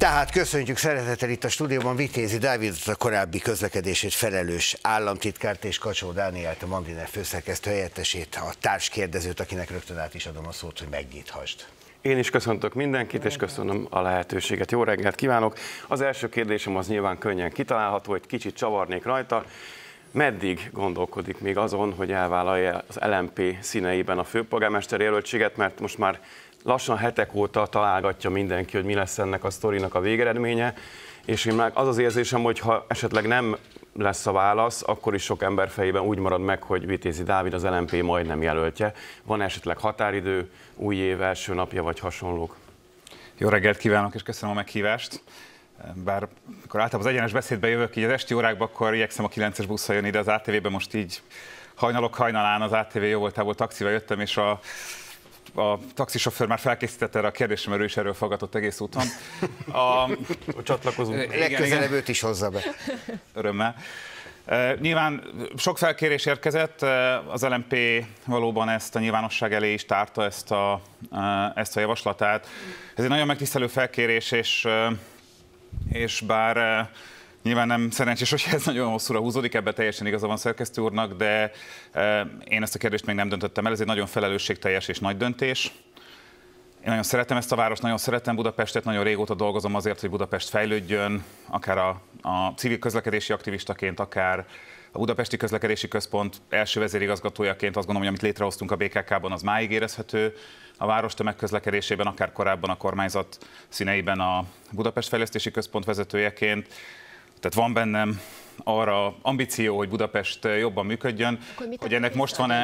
Tehát köszöntjük szeretettel itt a stúdióban Vitézi Dávidot, a korábbi közlekedését felelős államtitkárt, és Kacsó Dánielt, a Mandiner főszerkesztő helyettesét, a társkérdezőt, akinek rögtön át is adom a szót, hogy megnyithasd. Én is köszöntök mindenkit, és köszönöm a lehetőséget. Jó reggelt kívánok! Az első kérdésem az nyilván könnyen kitalálható, hogy kicsit csavarnék rajta. Meddig gondolkodik még azon, hogy elvállalja az LMP színeiben a főpolgármester jelöltséget, mert most már lassan hetek óta találgatja mindenki, hogy mi lesz ennek a sztorinak a végeredménye, és én már az az érzésem, hogy ha esetleg nem lesz a válasz, akkor is sok ember fejében úgy marad meg, hogy Vitézi Dávid az LMP majdnem jelöltje. Van esetleg határidő, új év első napja vagy hasonlók? Jó reggelt kívánok, és köszönöm a meghívást. Bár amikor általában az egyenes beszédbe jövök így az esti órákban, akkor igyekszem a 9-es busszal jönni ide az ATV-be, most így hajnalok hajnalán az ATV jó voltából taxival jöttem, és a taxisofőr már felkészítette erre a kérdésemre, ő is erről fogadott egész úton. Csatlakozunk. Legközelebb őt is hozza be. Örömmel. Nyilván sok felkérés érkezett, az LMP valóban ezt a nyilvánosság elé is tárta, ezt a javaslatát. Ez egy nagyon megtisztelő felkérés, és bár nyilván nem szerencsés, hogy ez nagyon hosszúra húzódik, ebben teljesen igaza van szerkesztő úrnak, de én ezt a kérdést még nem döntöttem el, ez egy nagyon felelősségteljes és nagy döntés. Én nagyon szeretem ezt a várost, nagyon szeretem Budapestet, nagyon régóta dolgozom azért, hogy Budapest fejlődjön, akár a civil közlekedési aktivistaként, akár a Budapesti Közlekedési Központ első vezérigazgatójaként. Azt gondolom, hogy amit létrehoztunk a BKK-ban, az máig érezhető a város tömegközlekedésében, akár korábban a kormányzat színeiben a Budapest Fejlesztési Központ vezetőjeként. Tehát van bennem arra ambíció, hogy Budapest jobban működjön, hogy ennek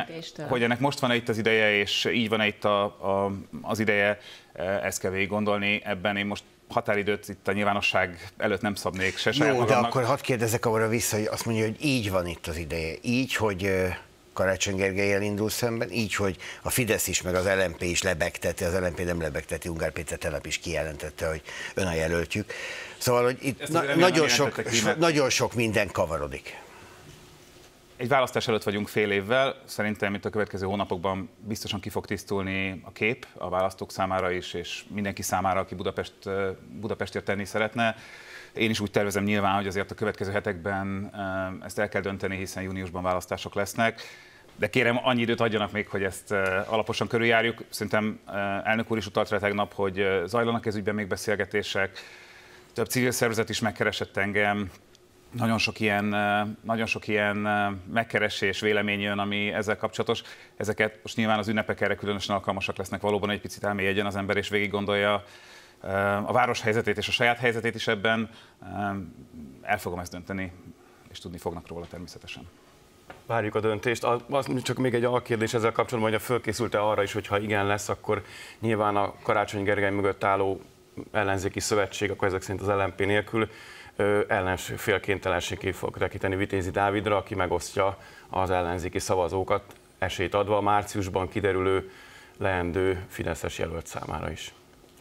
most van-e itt az ideje, és így van-e itt az ideje, ezt kell végig gondolni. Ebben én most határidőt itt a nyilvánosság előtt nem szabnék se saját Jó, magamnak. de akkor hadd kérdezzek arra vissza, hogy azt mondja, hogy így van itt az ideje. Így, hogy Karácsony Gergellyel indul szemben, így, hogy a Fidesz is, meg az LMP is lebegteti, az LMP nem lebegteti, Ungár Péter tegnap is kijelentette, hogy ön a jelöltjük. Szóval, hogy itt nagyon sok minden kavarodik. Egy választás előtt vagyunk fél évvel, szerintem itt a következő hónapokban biztosan ki fog tisztulni a kép a választók számára is, és mindenki számára, aki Budapestért tenni szeretne. Én is úgy tervezem nyilván, hogy azért a következő hetekben ezt el kell dönteni, hiszen júniusban választások lesznek. De kérem, annyi időt adjanak még, hogy ezt alaposan körüljárjuk. Szerintem elnök úr is utalt rá tegnap, hogy zajlanak ez ügyben még beszélgetések. Több civil szervezet is megkeresett engem. Nagyon sok ilyen megkeresés, vélemény jön, ami ezzel kapcsolatos. Ezeket most nyilván az ünnepek erre különösen alkalmasak lesznek, valóban egy picit elmélyedjen az ember, és végig gondolja a város helyzetét és a saját helyzetét is ebben. El fogom ezt dönteni, és tudni fognak róla természetesen. Várjuk a döntést. Csak még egy alkérdés ezzel kapcsolatban, hogy fölkészült-e arra is, hogy ha igen lesz, akkor nyilván a Karácsony Gergely mögött álló ellenzéki szövetség, akkor ezek szerint az LMP nélkül ellensfél kénytelenségé fog tekinteni Vitézi Dávidra, aki megosztja az ellenzéki szavazókat, esélyt adva a márciusban kiderülő leendő fideszes jelölt számára is.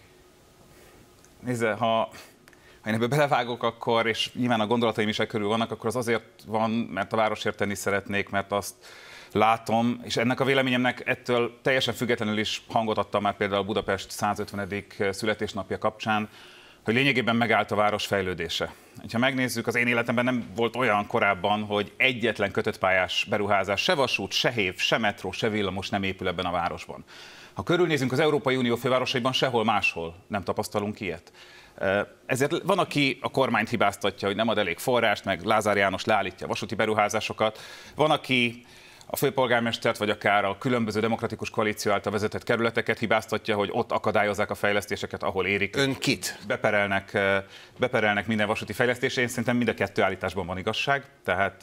Nézze, ha én ebbe belevágok, akkor, és nyilván a gondolataim is körül vannak, akkor az azért van, mert a városért tenni szeretnék, mert azt látom, és ennek a véleményemnek ettől teljesen függetlenül is hangot adtam már például Budapest 150. születésnapja kapcsán, hogy lényegében megállt a város fejlődése. Ha megnézzük, az én életemben nem volt olyan korábban, hogy egyetlen kötött pályás beruházás, se vasút, se hév, se metró, se villamos nem épül ebben a városban. Ha körülnézünk az Európai Unió fővárosaiban, sehol máshol nem tapasztalunk ilyet. Ezért van, aki a kormányt hibáztatja, hogy nem ad elég forrást, meg Lázár János leállítja a vasúti beruházásokat. Van, aki a főpolgármestert, vagy akár a különböző demokratikus koalíció által vezetett kerületeket hibáztatja, hogy ott akadályozzák a fejlesztéseket, ahol érik. Ön kit? Beperelnek minden vasúti fejlesztésre. Én szerintem mind a kettő állításban van igazság. Tehát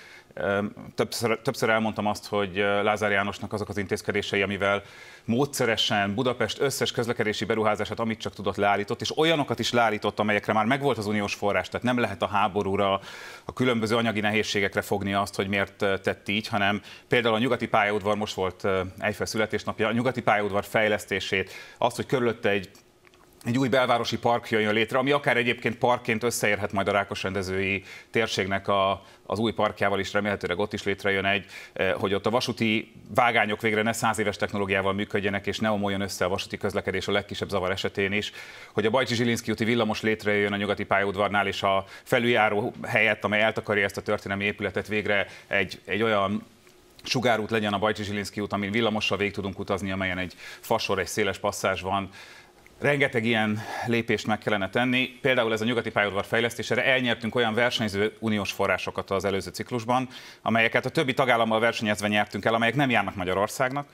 többször elmondtam azt, hogy Lázár Jánosnak azok az intézkedései, amivel módszeresen Budapest összes közlekedési beruházását, amit csak tudott, leállított, és olyanokat is leállított, amelyekre már megvolt az uniós forrás, tehát nem lehet a háborúra, a különböző anyagi nehézségekre fogni azt, hogy miért tett így, hanem például a nyugati pályaudvar, most volt Eiffel születésnapja, a nyugati pályaudvar fejlesztését, azt, hogy körülötte egy egy új belvárosi park jön létre, ami akár egyébként parkként összeérhet majd a Rákosrendezői térségnek az új parkjával is, remélhetőleg ott is létrejön hogy ott a vasúti vágányok végre ne 100 éves technológiával működjenek, és ne omoljon össze a vasúti közlekedés a legkisebb zavar esetén is, hogy a Bajcsy-Zsilinszky úti villamos létrejön a nyugati pályaudvarnál, és a felüljáró helyett, amely eltakarja ezt a történelmi épületet, végre egy olyan sugárút legyen a Bajcsy-Zsilinszky út, amin villamossal végig tudunk utazni, amelyen egy fasor, egy széles passzázs van. Rengeteg ilyen lépést meg kellene tenni. Például ez a nyugati pályaudvar fejlesztésére elnyertünk olyan versenyző uniós forrásokat az előző ciklusban, amelyeket a többi tagállammal versenyezve nyertünk el, amelyek nem járnak Magyarországnak,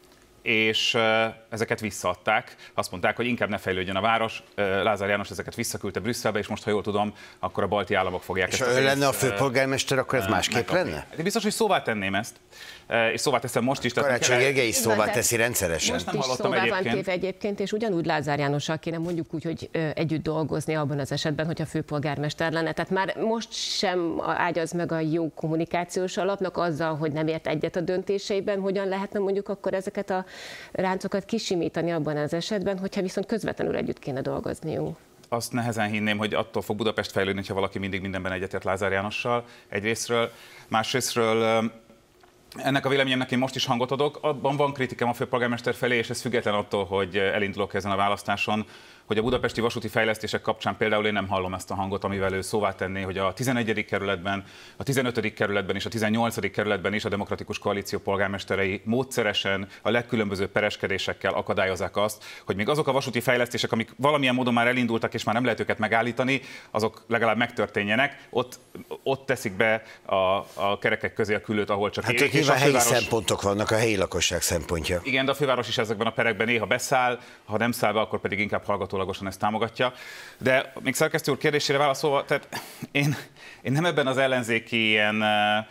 és ezeket visszaadták. Azt mondták, hogy inkább ne fejlődjön a város. Lázár János ezeket visszaküldte Brüsszelbe, és most, ha jól tudom, akkor a balti államok fogják és ezt. És ha ő lenne a főpolgármester, akkor ez másképp lenne? Én biztos, hogy szóvá tenném ezt. És szóvá teszem most is. Karácsony Gergely is szóvá teszi rendszeresen. Most nem hallottam egyébként, és ugyanúgy Lázár Jánossal kéne mondjuk úgy, hogy együtt dolgozni abban az esetben, hogyha főpolgármester lenne. Tehát már most sem ágyaz meg a jó kommunikációs alapnak azzal, hogy nem ért egyet a döntéseiben, hogyan lehetne mondjuk akkor ezeket a ráncokat kisimítani abban az esetben, hogyha viszont közvetlenül együtt kéne dolgozniuk. Azt nehezen hinném, hogy attól fog Budapest fejlődni, ha valaki mindig mindenben egyetért Lázár Jánossal egyrészről. Másrészről ennek a véleményemnek én most is hangot adok. Abban van kritikám a főpolgármester felé, és ez független attól, hogy elindulok ezen a választáson, hogy a budapesti vasúti fejlesztések kapcsán például én nem hallom ezt a hangot, amivel ő szóvá tenné, hogy a 11. kerületben, a 15. kerületben és a 18. kerületben is a Demokratikus Koalíció polgármesterei módszeresen a legkülönbözőbb pereskedésekkel akadályozzák azt, hogy még azok a vasúti fejlesztések, amik valamilyen módon már elindultak és már nem lehet őket megállítani, azok legalább megtörténjenek. Ott teszik be a kerekek közé a külőt, ahol csak hát érik. Hát helyi szempontok vannak, a helyi lakosság szempontja. Igen, de a főváros is ezekben a perekben néha beszáll, ha nem száll be, akkor pedig inkább hallgatólagosan ezt támogatja. De még szerkesztő úr kérdésére válaszolva, tehát én nem ebben az ellenzéki ilyen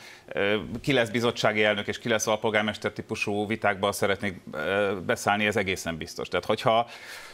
ki lesz bizottsági elnök és ki lesz alpolgármester típusú vitákba szeretnék beszállni, ez egészen biztos. Tehát hogyha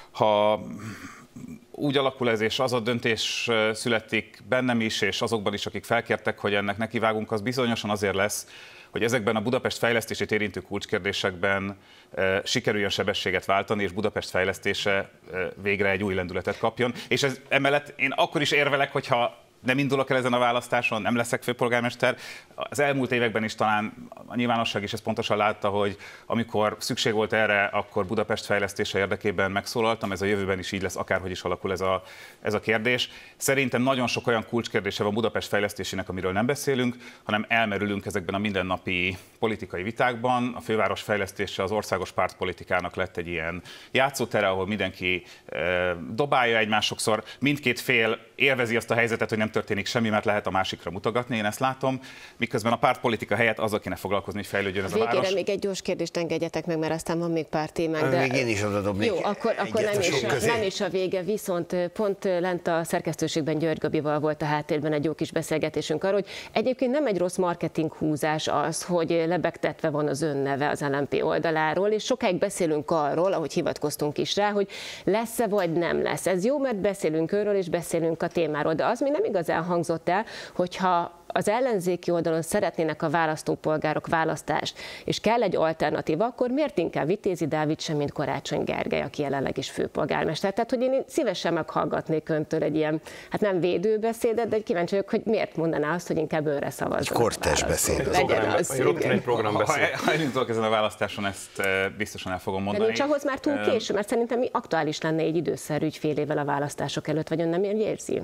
úgy alakul ez, és az a döntés születik bennem is, és azokban is, akik felkértek, hogy ennek nekivágunk, az bizonyosan azért lesz, hogy ezekben a Budapest fejlesztését érintő kulcskérdésekben sikerüljön sebességet váltani, és Budapest fejlesztése végre egy új lendületet kapjon. És ez emellett én akkor is érvelek, hogyha nem indulok el ezen a választáson, nem leszek főpolgármester. Az elmúlt években is talán a nyilvánosság is ezt pontosan látta, hogy amikor szükség volt erre, akkor Budapest fejlesztése érdekében megszólaltam. Ez a jövőben is így lesz, akárhogy is alakul ez a kérdés. Szerintem nagyon sok olyan kulcskérdése van Budapest fejlesztésének, amiről nem beszélünk, hanem elmerülünk ezekben a mindennapi politikai vitákban. A főváros fejlesztése az országos pártpolitikának lett egy ilyen játszótere, ahol mindenki dobálja egymást, sokszor mindkét fél élvezi azt a helyzetet, hogy nem történik semmi, mert lehet a másikra mutogatni, én ezt látom, miközben a pártpolitika helyett azzal kéne foglalkozni, hogy fejlődjön ez a város. Végére még egy gyors kérdést engedjetek meg, mert aztán van még pár témánk. De... Még én is oda dobnék. Jó, akkor nem is a vége, viszont pont lent a szerkesztőségben György Gabival volt a háttérben egy jó kis beszélgetésünk arról, hogy egyébként nem egy rossz marketing húzás az, hogy lebegtetve van az önneve az LMP oldaláról, és sokáig beszélünk arról, ahogy hivatkoztunk is rá, hogy lesz-e vagy nem lesz. Ez jó, mert beszélünk őről és beszélünk a témáról, de az még nem igazán hangzott el, hogyha az ellenzéki oldalon szeretnének a választópolgárok választást, és kell egy alternatíva, akkor miért inkább Vitézi Dávid sem, mint Karácsony Gergely, aki jelenleg is főpolgármester. Tehát, hogy én szívesen meghallgatnék öntől egy ilyen, hát nem védőbeszédet, de kíváncsi vagyok, hogy miért mondaná azt, hogy inkább őre szavazzon. Kortes beszéd. Egy programbeszéd. Ha elindulok ezen a választáson, ezt biztosan el fogom mondani. De nincs ahhoz már túl késő, mert szerintem aktuális lenne egy időszerű fél évvel a választások előtt, vagy ön nem érzi?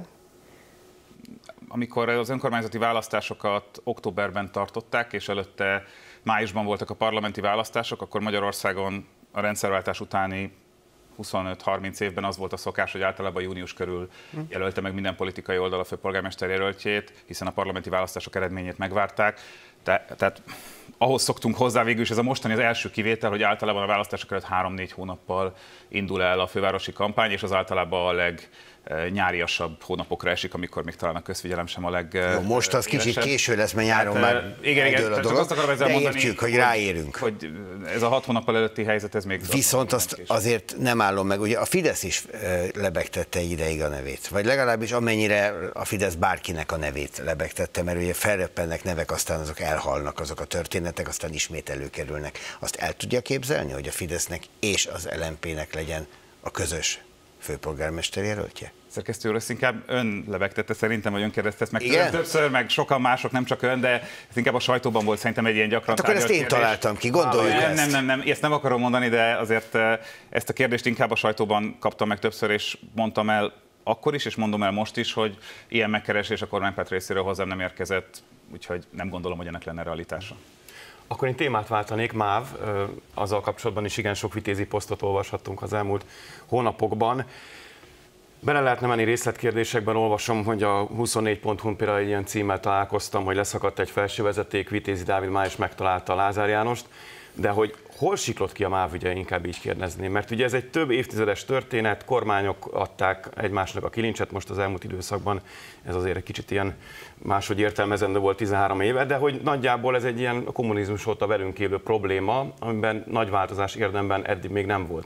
Amikor az önkormányzati választásokat októberben tartották, és előtte májusban voltak a parlamenti választások, akkor Magyarországon a rendszerváltás utáni 25-30 évben az volt a szokás, hogy általában június körül jelölte meg minden politikai oldal a főpolgármester jelöltjét, hiszen a parlamenti választások eredményét megvárták. Tehát ahhoz szoktunk hozzá végül is, ez a mostani az első kivétel, hogy általában a választások előtt 3-4 hónappal indul el a fővárosi kampány, és az általában a legnyáriasabb hónapokra esik, amikor még talán a közfigyelem sem a Jó, most az kicsit késő lesz, mert nyáron már eldől a dolog, de értjük, hogy ráérünk. Hogy ez a 6 hónappal előtti helyzet, ez még... Viszont azt azért nem állom meg, ugye a Fidesz is lebegtette egy ideig a nevét, vagy legalábbis amennyire a Fidesz bárkinek a nevét lebegtette, mert ugye felröppennek nevek, aztán azok elhalnak, azok a történetek, aztán ismét előkerülnek. Azt el tudja képzelni, hogy a Fidesznek és az LMP-nek legyen a közös főpolgármester jelöltje? Szerkesztő úr, ezt inkább ön lebegtette szerintem, vagy ön kérdezte ezt meg többször, meg sokan mások, nem csak ön, de ez inkább a sajtóban volt szerintem egy ilyen gyakran hát akkor ezt én találtam ki, gondoljuk ezt. Nem, ezt nem akarom mondani, de azért ezt a kérdést inkább a sajtóban kaptam meg többször, és mondtam el akkor is, és mondom el most is, hogy ilyen megkeresés a kormánypárt részéről hozzám nem érkezett, úgyhogy nem gondolom, hogy ennek lenne realitása. Akkor én témát váltanék, MÁV, azzal kapcsolatban is igen sok vitézi posztot olvashattunk az elmúlt hónapokban. Bele lehetne menni részletkérdésekben, olvasom, hogy a 24.hu-n például egy ilyen címmel találkoztam, hogy leszakadt egy felsővezeték, Vitézi Dávid már is megtalálta Lázár Jánost, de hogy hol siklott ki a MÁV ügye, inkább így kérdezném, mert ugye ez egy több évtizedes történet, kormányok adták egymásnak a kilincset, most az elmúlt időszakban ez azért egy kicsit ilyen máshogy értelmezendő volt 13 éve, de hogy nagyjából ez egy ilyen kommunizmus óta velünk élő probléma, amiben nagy változás érdemben eddig még nem volt.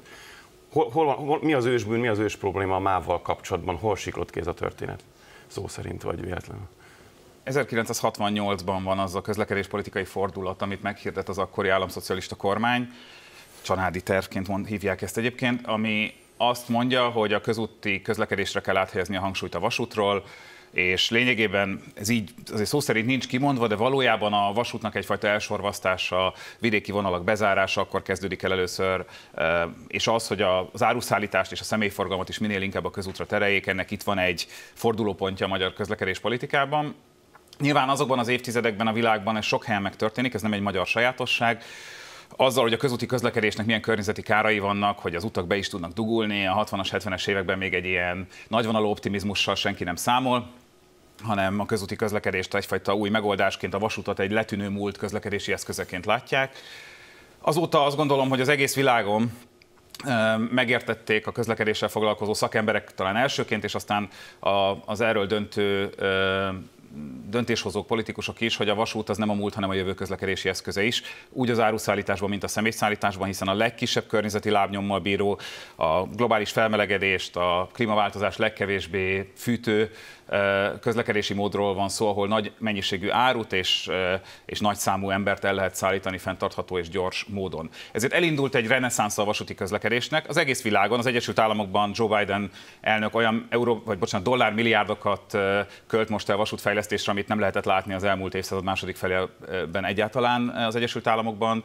Mi az ősbűn, mi az ős probléma a MÁV-val kapcsolatban? Hol siklott ki ez a történet? Szó szerint vagy véletlenül? 1968-ban van az a közlekedéspolitikai fordulat, amit meghirdett az akkori államszocialista kormány, csanádi tervként hívják ezt egyébként, ami azt mondja, hogy a közúti közlekedésre kell áthelyezni a hangsúlyt a vasútról, és lényegében ez így azért szó szerint nincs kimondva, de valójában a vasútnak egyfajta elsorvasztása, vidéki vonalak bezárása akkor kezdődik el először, és az, hogy az áruszállítást és a személyforgalmat is minél inkább a közútra tereljék, ennek itt van egy fordulópontja a magyar közlekedéspolitikában. Nyilván azokban az évtizedekben a világban ez sok helyen megtörténik, ez nem egy magyar sajátosság. Azzal, hogy a közúti közlekedésnek milyen környezeti kárai vannak, hogy az utak be is tudnak dugulni, a 60-as, 70-es években még egy ilyen nagyvonalú optimizmussal senki nem számol, hanem a közúti közlekedést egyfajta új megoldásként, a vasutat egy letűnő múlt közlekedési eszközeként látják. Azóta azt gondolom, hogy az egész világon megértették a közlekedéssel foglalkozó szakemberek talán elsőként, és aztán az erről döntő döntéshozók, politikusok is, hogy a vasút az nem a múlt, hanem a jövő közlekedési eszköze is. Úgy az áruszállításban, mint a személyszállításban, hiszen a legkisebb környezeti lábnyommal bíró, a globális felmelegedést, a klímaváltozás legkevésbé fűtő közlekedési módról van szó, ahol nagy mennyiségű árut és nagy számú embert el lehet szállítani fenntartható és gyors módon. Ezért elindult egy reneszánsz a vasúti közlekedésnek. Az egész világon, az Egyesült Államokban Joe Biden elnök olyan dollármilliárdokat költ most el vasútfejlesztésre, amit nem lehetett látni az elmúlt évszázad második felében egyáltalán az Egyesült Államokban.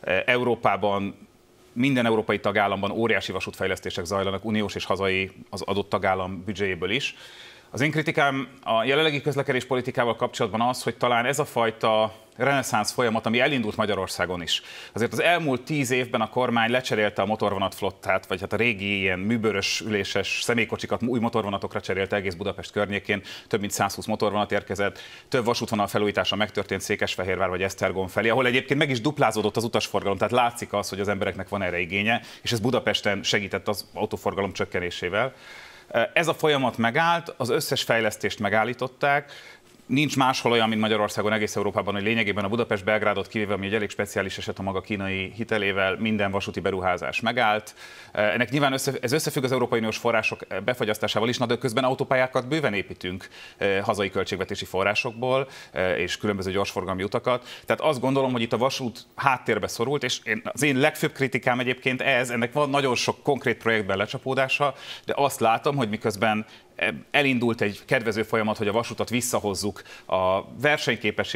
Európában minden európai tagállamban óriási vasútfejlesztések zajlanak, uniós és hazai az adott tagállam büdzséjéből is. Az én kritikám a jelenlegi közlekedéspolitikával kapcsolatban az, hogy talán ez a fajta reneszánsz folyamat, ami elindult Magyarországon is. Azért az elmúlt 10 évben a kormány lecserélte a motorvonatflottát, vagy hát a régi ilyen műbőrös üléses személykocsikat új motorvonatokra cserélte egész Budapest környékén. Több mint 120 motorvonat érkezett, több vasútvonal felújítása megtörtént Székesfehérvár vagy Esztergom felé, ahol egyébként meg is duplázódott az utasforgalom, tehát látszik az, hogy az embereknek van erre igénye, és ez Budapesten segített az autóforgalom csökkenésével. Ez a folyamat megállt, az összes fejlesztést megállították, nincs máshol olyan, mint Magyarországon, egész Európában, hogy lényegében a Budapest-Belgrádot kivéve, ami egy elég speciális eset a maga kínai hitelével, minden vasúti beruházás megállt. Ennek nyilván ez összefügg az Európai Uniós források befagyasztásával is, de közben autópályákat bőven építünk hazai költségvetési forrásokból, és különböző gyorsforgalmi utakat. Tehát azt gondolom, hogy itt a vasút háttérbe szorult, és az én legfőbb kritikám egyébként ennek van nagyon sok konkrét projektben lecsapódása, de azt látom, hogy miközben elindult egy kedvező folyamat, hogy a vasutat visszahozzuk, a versenyképes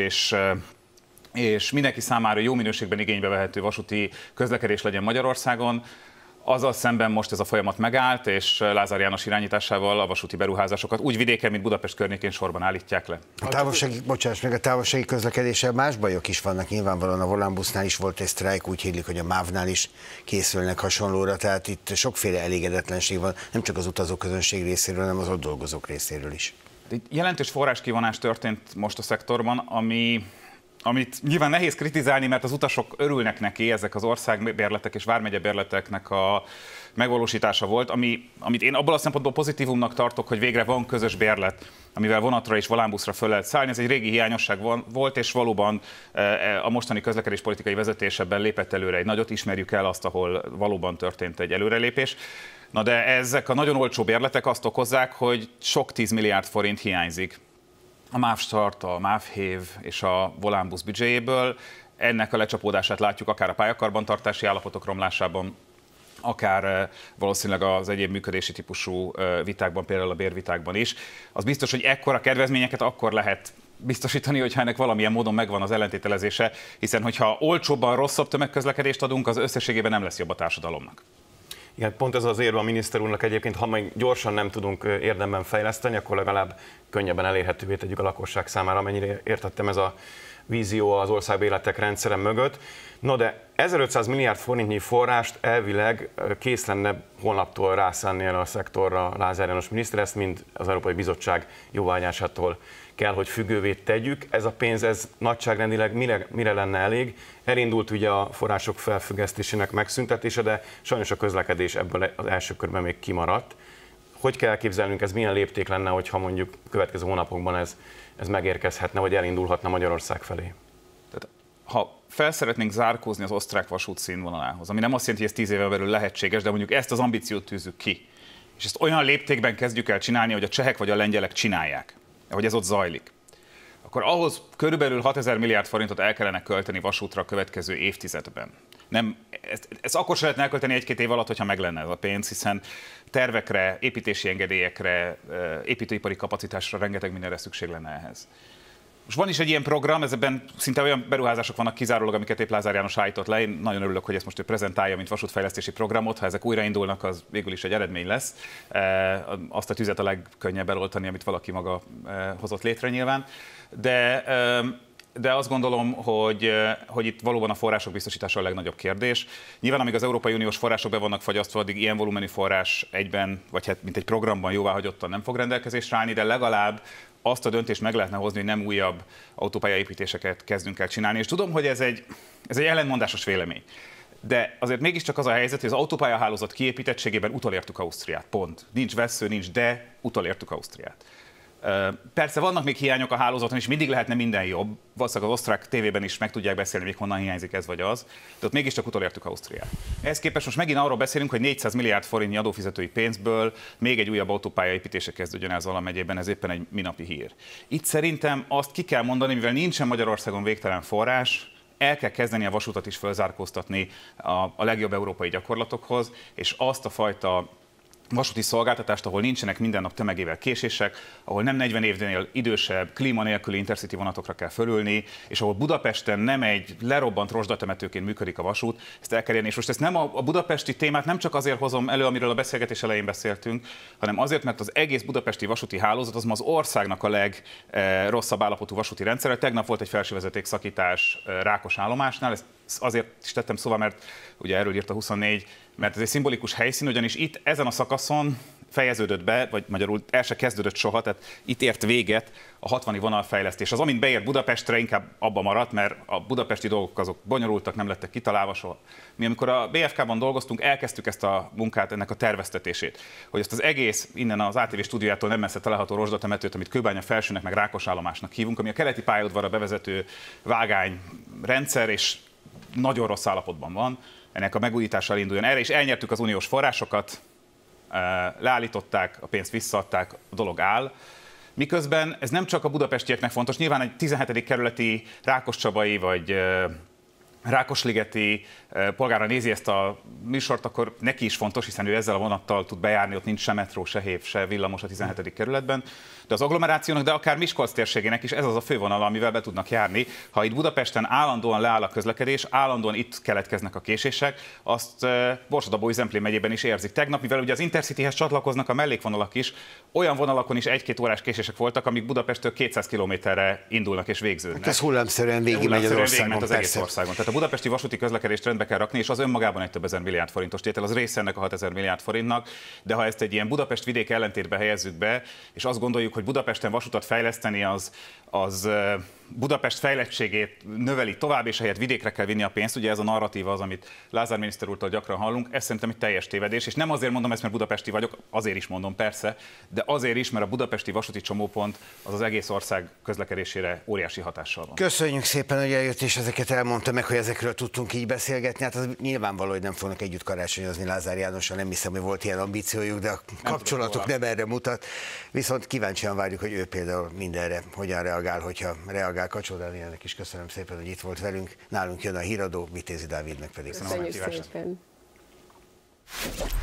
és mindenki számára jó minőségben igénybe vehető vasúti közlekedés legyen Magyarországon. Azzal szemben most ez a folyamat megállt, és Lázár János irányításával a vasúti beruházásokat úgy vidéken, mint Budapest környékén sorban állítják le. A távolsági közlekedéssel más bajok is vannak, nyilvánvalóan a Volánbusznál is volt egy sztrájk, úgy higgyük, hogy a MÁV-nál is készülnek hasonlóra, tehát itt sokféle elégedetlenség van, nem csak az utazóközönség részéről, hanem az ott dolgozók részéről is. Jelentős forráskivonás történt most a szektorban, amit nyilván nehéz kritizálni, mert az utasok örülnek neki, ezek az országbérletek és vármegyebérleteknek a megvalósítása volt, amit én abból a szempontból pozitívumnak tartok, hogy végre van közös bérlet, amivel vonatra és volánbuszra föl lehet szállni. Ez egy régi hiányosság volt, és valóban a mostani közlekedéspolitikai vezetés ebben lépett előre egy nagyot, ismerjük el azt, ahol valóban történt egy előrelépés. Na de ezek a nagyon olcsó bérletek azt okozzák, hogy sok 10 milliárd forint hiányzik a MÁV Start, a MÁV Hév és a Volánbusz büdzséjéből. Ennek a lecsapódását látjuk akár a pályakarbantartási állapotok romlásában, akár valószínűleg az egyéb működési típusú vitákban, például a bérvitákban is. Az biztos, hogy ekkora kedvezményeket akkor lehet biztosítani, hogyha ennek valamilyen módon megvan az ellentételezése, hiszen hogyha olcsóbban rosszabb tömegközlekedést adunk, az összességében nem lesz jobb a társadalomnak. Igen, pont ez az érve a miniszter úrnak egyébként, ha meg gyorsan nem tudunk érdemben fejleszteni, akkor legalább könnyebben elérhetővé tegyük a lakosság számára, amennyire értettem, ez a vízió az országbérletek rendszere mögött. No de 1500 milliárd forintnyi forrást elvileg kész lenne holnaptól rászánni erre a szektorra Lázár János miniszter, ezt mind az Európai Bizottság jóváhagyásától kell, hogy függővé tegyük. Ez a pénz, ez nagyságrendileg mire lenne elég? Elindult ugye a források felfüggesztésének megszüntetése, de sajnos a közlekedés ebből az első körben még kimaradt. Hogy kell elképzelnünk, ez milyen lépték lenne, hogyha mondjuk következő hónapokban ez megérkezhetne, vagy elindulhatna Magyarország felé? Tehát, ha fel szeretnénk zárkózni az osztrák vasút színvonalához, ami nem azt jelenti, hogy ez 10 éven belül lehetséges, de mondjuk ezt az ambíciót tűzzük ki, és ezt olyan léptékben kezdjük el csinálni, hogy a csehek vagy a lengyelek csinálják, hogy ez ott zajlik, akkor ahhoz körülbelül 6000 milliárd forintot el kellene költeni vasútra a következő évtizedben. Nem, ezt akkor se lehetne elkölteni 1-2 év alatt, hogyha meg lenne ez a pénz, hiszen tervekre, építési engedélyekre, építőipari kapacitásra rengeteg mindenre szükség lenne ehhez. Most van is egy ilyen program, ezben szinte olyan beruházások vannak kizárólag, amiket épp Lázár János állított le. Én nagyon örülök, hogy ezt most ő prezentálja, mint vasútfejlesztési programot. Ha ezek újraindulnak, az végül is egy eredmény lesz. Azt a tüzet a legkönnyebb eloltani, amit valaki maga hozott létre nyilván. De azt gondolom, hogy itt valóban a források biztosítása a legnagyobb kérdés. Nyilván, amíg az Európai Uniós források be vannak fagyasztva, addig ilyen volumenű forrás egyben, vagy hát mint egy programban jóváhagyottan nem fog rendelkezésre állni, de legalább azt a döntést meg lehetne hozni, hogy nem újabb autópályaépítéseket kezdünk el csinálni. És tudom, hogy ez egy ellentmondásos vélemény. De azért mégiscsak az a helyzet, hogy az autópályahálózat kiépítettségében utolértük Ausztriát. Pont. Nincs vesző, nincs, de utolértük Ausztriát. Persze vannak még hiányok a hálózaton, és mindig lehetne minden jobb. Valószínűleg az osztrák tévében is meg tudják beszélni, még honnan hiányzik ez vagy az. De ott mégiscsak utolértük Ausztriát. Ehhez képest most megint arról beszélünk, hogy 400 milliárd forintnyi adófizetői pénzből még egy újabb autópálya építése kezdődjön el Zala megyében, ez éppen egy minapi hír. Itt szerintem azt ki kell mondani, mivel nincsen Magyarországon végtelen forrás, el kell kezdeni a vasutat is fölzárkóztatni a legjobb európai gyakorlatokhoz, és azt a fajta vasúti szolgáltatást, ahol nincsenek minden nap tömegével késések, ahol nem 40 évnél idősebb, klíma nélküli Intercity vonatokra kell fölülni, és ahol Budapesten nem egy lerobbant rozsdatemetőként működik a vasút, ezt el kell érni. És most ezt nem a budapesti témát nem csak azért hozom elő, amiről a beszélgetés elején beszéltünk, hanem azért, mert az egész budapesti vasúti hálózat az ma az országnak a legrosszabb állapotú vasúti rendszere. Tegnap volt egy felsővezeték szakítás Rákos-állomásnál, ezt azért is tettem szóval, mert ugye erről írt a 24, mert ez egy szimbolikus helyszín, ugyanis itt ezen a szakaszon fejeződött be, vagy magyarul el se kezdődött soha, tehát itt ért véget a 60-i vonalfejlesztés. Az, amint beért Budapestre, inkább abba maradt, mert a budapesti dolgok azok bonyolultak, nem lettek kitalálva soha. Mi amikor a BFK-ban dolgoztunk, elkezdtük ezt a munkát, ennek a terveztetését, hogy ezt az egész innen az ATV stúdiójától nem messze található rozsdatemetőt, amit Kőbánya felsőnek meg Rákosállomásnak hívunk, ami a keleti pályaudvarra bevezető vágányrendszer, és nagyon rossz állapotban van, ennek a megújítással induljon erre, és elnyertük az uniós forrásokat, leállították, a pénzt visszaadták, a dolog áll. Miközben ez nem csak a budapestieknek fontos, nyilván egy 17. kerületi Rákoscsabai vagy Rákosligeti polgára nézi ezt a műsort, akkor neki is fontos, hiszen ő ezzel a vonattal tud bejárni, ott nincs se metró, se hév, se villamos a 17. kerületben. De az agglomerációnak, de akár Miskolc térségének is ez az a fővonal, amivel be tudnak járni. Ha itt Budapesten állandóan leáll a közlekedés, állandóan itt keletkeznek a késések, azt Borsod-Abaúj-Zemplén megyében is érzik. Tegnap, mivel ugye az Intercityhez csatlakoznak a mellékvonalak is, olyan vonalakon is 1-2 órás késések voltak, amik Budapesttől 200 kilométerre indulnak és végződnek. Hát ez hullámszerűen végigmegy az országon, az egész országon. Tehát a budapesti vasúti közlekedést rendbe kell rakni, és az önmagában egy több ezer milliárd forintos tétel, az része ennek a 6000 milliárd forintnak, de ha ezt egy ilyen Budapest-vidék ellentétbe helyezzük be, és azt gondoljuk, hogy Budapesten vasutat fejleszteni az Budapest fejlettségét növeli tovább, és helyett vidékre kell vinni a pénzt. Ugye ez a narratíva az, amit Lázár miniszter úrtól gyakran hallunk. Ez szerintem egy teljes tévedés, és nem azért mondom ezt, mert budapesti vagyok, azért is mondom persze, de azért is, mert a budapesti vasúti csomópont az egész ország közlekedésére óriási hatással van. Köszönjük szépen, hogy eljött, és ezeket elmondta meg, hogy ezekről tudtunk így beszélgetni. Hát az nyilvánvaló, hogy nem fognak együtt karácsonyozni Lázár Jánossal, nem hiszem, hogy volt ilyen ambíciójuk, de a kapcsolatok nem erre mutat. Viszont kíváncsian várjuk, hogy ő például mindenre hogyan reagál, hogyha reagál. Kacsó Dánielnek is köszönöm szépen, hogy itt volt velünk. Nálunk jön a híradó, Vitézi Dávidnek pedig. Köszönjük szépen. Bye.